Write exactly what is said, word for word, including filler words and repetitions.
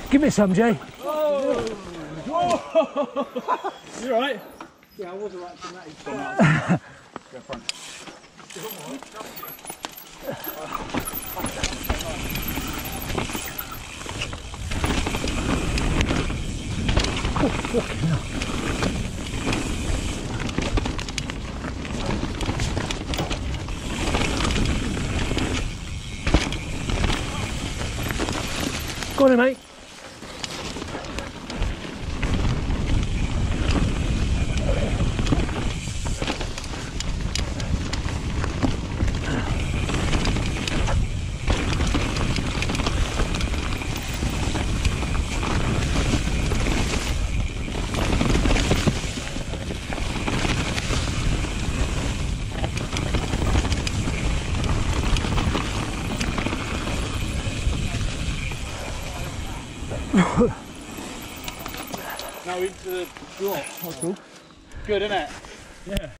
Give me some, Jay. Oh. Oh. You alright? Yeah, I was alright from that. Go front. Oh, fucking hell. Go on then, mate. Now into the draw. That's cool. Good, isn't it? Yeah.